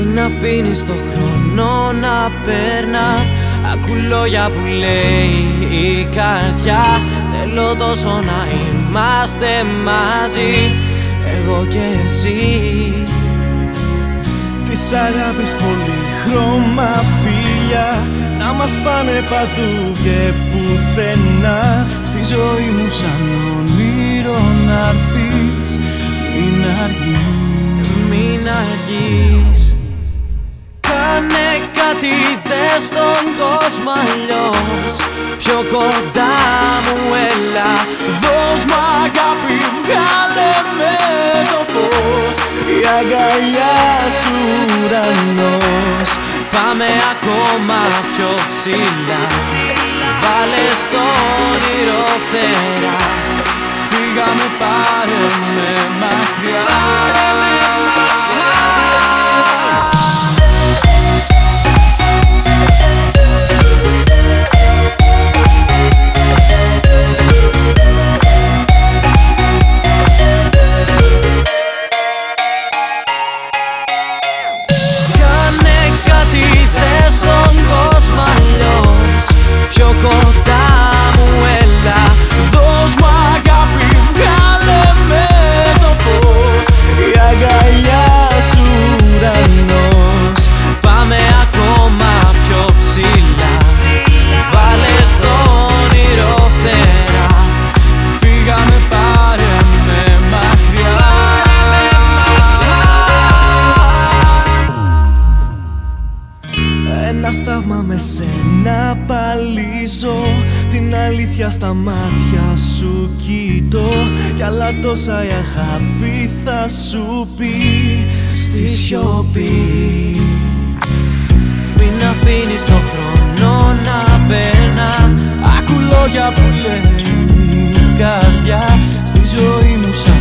Μην αφήνεις το χρόνο να περνά. Ακού λόγια που λέει η καρδιά. Θέλω τόσο να είμαστε μαζί, εγώ και εσύ. Της αγάπης πολύχρωμα φίλια να μας πάνε παντού και πουθενά. Στη ζωή μου σαν όνειρο να'ρθείς. Μην αργείς, μην αργείς. Κάνε κάτι, δες τον κόσμο αλλιώς. Πιο κοντά μου έλα, δώσ' μου αγάπη, βγάλε με στο φως. Η αγκαλιά σου ουρανός. Πάμε ακόμα πιο ψηλά, βάλε στο όνειρο φτερά. Φύγαμε, πάρε με μακριά. Πιο κοντά μου έλα, δώσ' μου αγάπη, βγάλε με στο φως. Η αγκαλιά σου ουρανός. Πάμε ακόμα πιο ψηλά, βάλε στο όνειρο φτερά. Φύγαμε, πάρε με μακριά. Ένα θαύμα με σένα παλίζω. Την αλήθεια στα μάτια σου κοιτώ. Κι άλλα τόσα η αγάπη θα σου πει στη σιωπή. Μην αφήνεις το χρόνο να περνά. Ακού λόγια που λέει η καρδιά. Στη ζωή μου σαν